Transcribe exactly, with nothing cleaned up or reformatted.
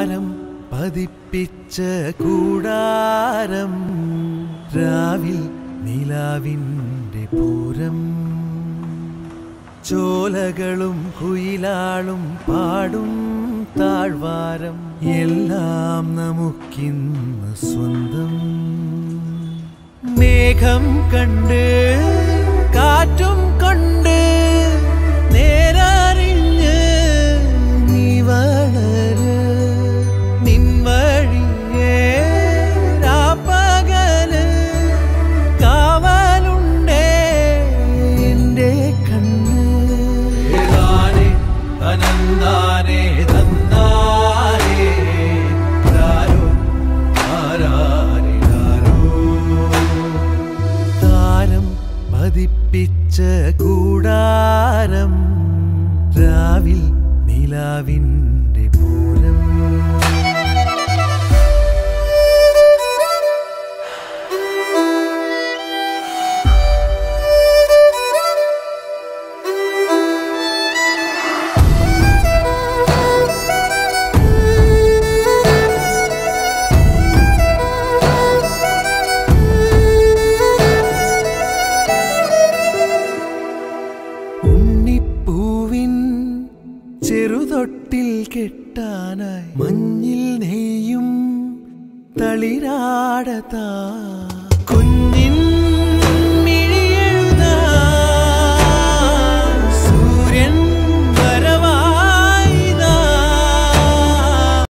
താരം പതിപ്പിച്ച കൂടാരം രാവിൽ നിലാവിൻ്റെ പൂരം ചോലകളും കുയിലാളും പാടും താഴ്വാരം എല്ലാം നമുക്കിന്ന് സ്വന്തം മേഘം കണ്ട് കാറ്റും കൊണ്ട് നേരറിഞ്ഞ് നീ വളര് നിൻ വഴിയേ രാപ്പകല് കാവലുണ്ടേ എൻ്റെ കണ്ണ് ഏതാനേ അനന്താനേ തന്നാരേ രാരോ ആരാരേ താരം പതിപ്പിച്ച കൂടാരം രാവിൽ നിലാവിൻ്റെ പൂരം ചെറുതൊട്ടിൽ കെട്ടാനായി മഞ്ഞിൽ നെയ്യും തളിരാടതാ കുഞ്ഞിൻ